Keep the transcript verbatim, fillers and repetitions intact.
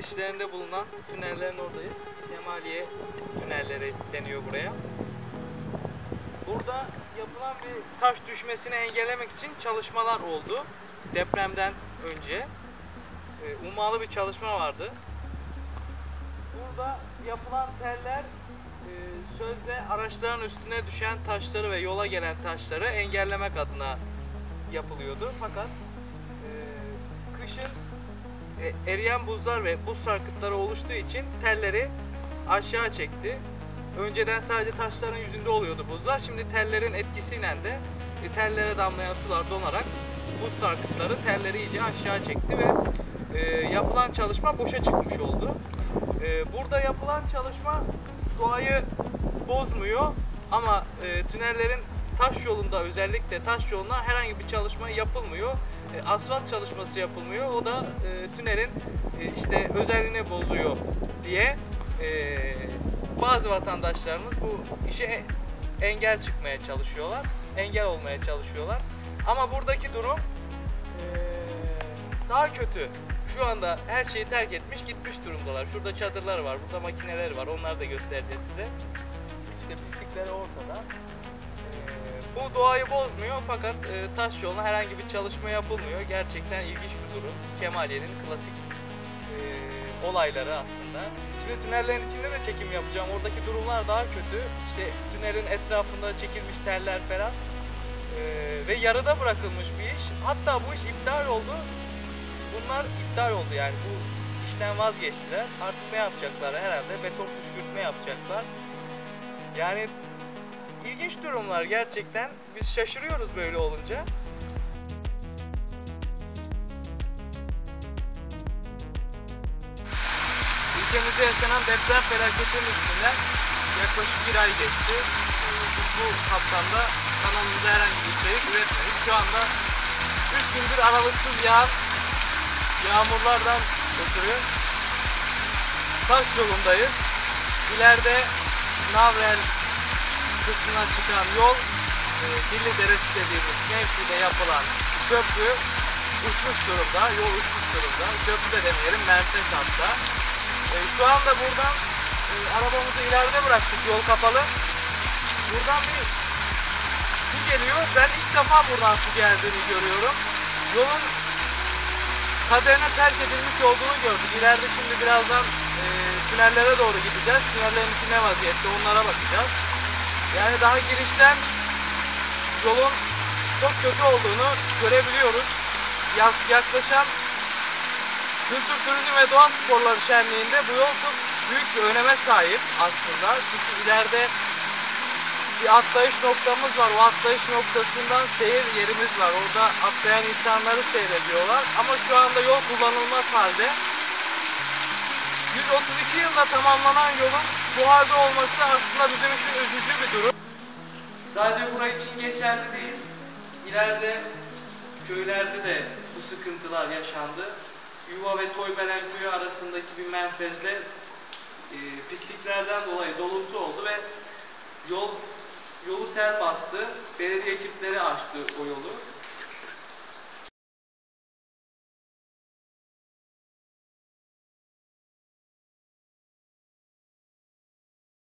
girişlerinde bulunan tünellerin oradayız. Kemaliye tünelleri deniyor buraya. Burada yapılan bir taş düşmesini engellemek için çalışmalar oldu. Depremden önce ummalı bir çalışma vardı. Burada yapılan teller sözde araçların üstüne düşen taşları ve yola gelen taşları engellemek adına yapılıyordu. Fakat e, kışın e, eriyen buzlar ve buz sarkıtları oluştuğu için telleri aşağı çekti. Önceden sadece taşların yüzünde oluyordu buzlar. Şimdi tellerin etkisiyle de e, tellere damlayan sular donarak buz sarkıtları telleri iyice aşağı çekti ve e, yapılan çalışma boşa çıkmış oldu. E, burada yapılan çalışma doğayı bozmuyor ama e, tünellerin taş yolunda, özellikle taş yoluna herhangi bir çalışma yapılmıyor. E, asfalt çalışması yapılmıyor. O da e, tünelin e, işte özelliğini bozuyor diye e, bazı vatandaşlarımız bu işe engel çıkmaya çalışıyorlar. Engel olmaya çalışıyorlar. Ama buradaki durum e, daha kötü. Şu anda her şeyi terk etmiş, gitmiş durumdalar. Şurada çadırlar var, burada makineler var. Onları da göstereceğiz size. İşte pislikleri ortada. Ee, bu doğayı bozmuyor fakat e, taş yoluna herhangi bir çalışma yapılmıyor. Gerçekten ilginç bir durum. Kemaliye'nin klasik e, olayları aslında. Şimdi tünellerin içinde de çekim yapacağım. Oradaki durumlar daha kötü. İşte tünelin etrafında çekilmiş teller falan. E, ve yarıda bırakılmış bir iş. Hatta bu iş iptal oldu. Bunlar iptal oldu yani, bu işten vazgeçtiler. Artık ne yapacaklar herhalde? Beton püskürtme yapacaklar. Yani ilginç durumlar gerçekten. Biz şaşırıyoruz böyle olunca. Ülkemizde yaşanan deprem felaketinin üstünden yaklaşık bir ay geçti. Biz bu kapsamda kanalımızda herhangi bir içerik üretmedik. Şu anda üç gündür aralıksız yağan yağmurlardan ötürü taş yolundayız. İleride Navrel kısmına çıkan yol, e, Dilli Deresi dediğimiz mevkide yapılan köprü uçmuş durumda, yol uçmuş durumda. Köprü de demeyelim, Merses hatta. E, şu anda buradan e, arabamızı ileride bıraktık, yol kapalı. Buradan bir su geliyor. Ben ilk defa buradan su geldiğini görüyorum. Yolun kaderine terk edilmiş olduğunu gördük. İleride şimdi birazdan e, tünellere doğru gideceğiz. Tünellerin içi ne vaziyette, onlara bakacağız. Yani daha girişten yolun çok kötü olduğunu görebiliyoruz. Yaklaşan Kültür, Turizm ve Doğa Sporları Şenliği'nde bu yol çok büyük bir öneme sahip aslında. Çünkü ileride bir atlayış noktamız var. O atlayış noktasından seyir yerimiz var. Orada atlayan insanları seyrediyorlar. Ama şu anda yol kullanılmaz halde. yüz otuz iki yılda tamamlanan yolun bu halde olması aslında bizim için üzücü bir durum. Sadece burası için geçerli değil. İleride köylerde de bu sıkıntılar yaşandı. Yuva ve Toybelen köyü arasındaki bir menfezde e, pisliklerden dolayı doluntu oldu ve yol Yolu sel bastı, belediye ekipleri açtı o yolu.